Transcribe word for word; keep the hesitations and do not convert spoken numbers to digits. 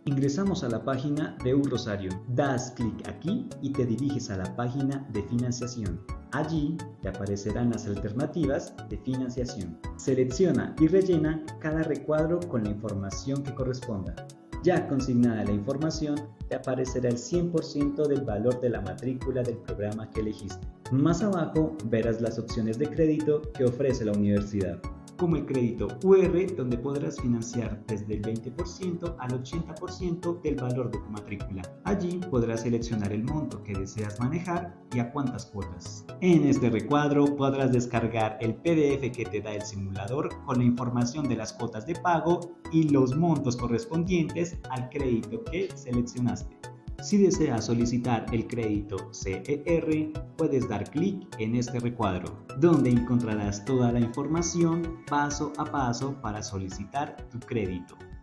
Ingresamos a la página de U Rosario. Das clic aquí y te diriges a la página de financiación. Allí te aparecerán las alternativas de financiación. Selecciona y rellena cada recuadro con la información que corresponda. Ya consignada la información, te aparecerá el cien por ciento del valor de la matrícula del programa que elegiste. Más abajo verás las opciones de crédito que ofrece la universidad, como el crédito U R, donde podrás financiar desde el veinte por ciento al ochenta por ciento del valor de tu matrícula. Allí podrás seleccionar el monto que deseas manejar y a cuántas cuotas. En este recuadro podrás descargar el P D F que te da el simulador con la información de las cuotas de pago y los montos correspondientes al crédito que seleccionaste. Si deseas solicitar el crédito C E R, puedes dar clic en este recuadro, donde encontrarás toda la información paso a paso para solicitar tu crédito.